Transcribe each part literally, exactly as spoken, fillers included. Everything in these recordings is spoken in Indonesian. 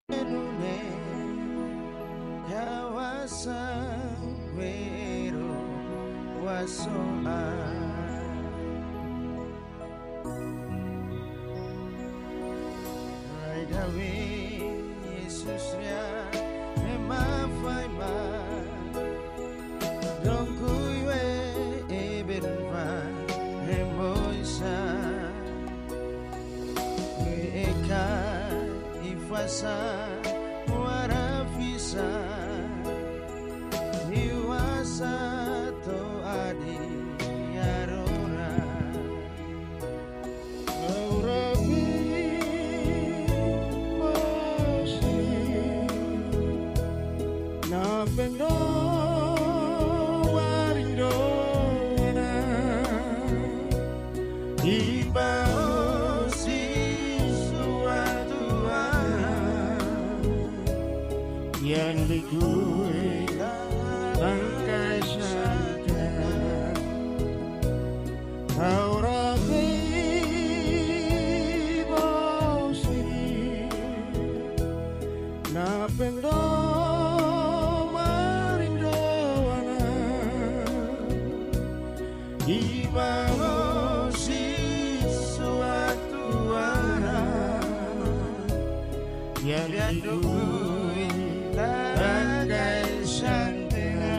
nune kawasan wero wasoan right away Yesus ya ema faima dong kuiwe ebenva emoisa eka ifasa warafisa iwasa to adi yarora Aurabi moshi na pendo warindona iba yang likui bangkai syaka Aurabi bosi na pendo marindoana iba bosi suatu arah yang likui bangkai syantena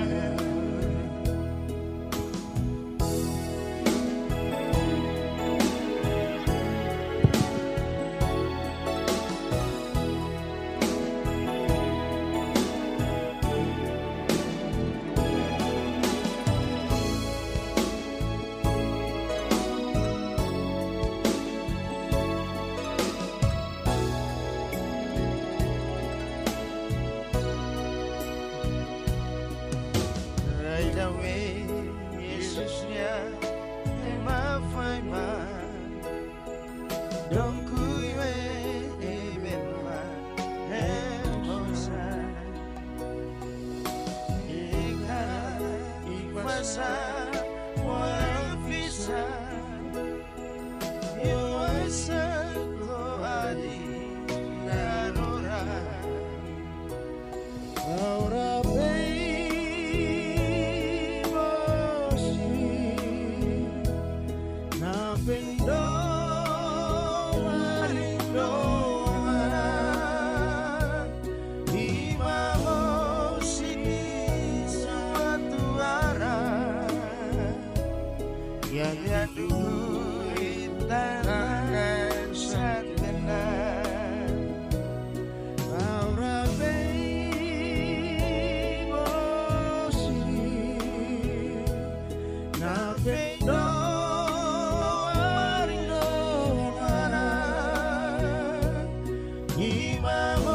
away Yesusnya ema faima dong kuiwe ebenva emosa eka ifasa warafisa iwasa gloadi narora Aurabi pendo marindoa imamo sini suatu arah yang diadui tangan satena Aurabi bosi na pendo Imam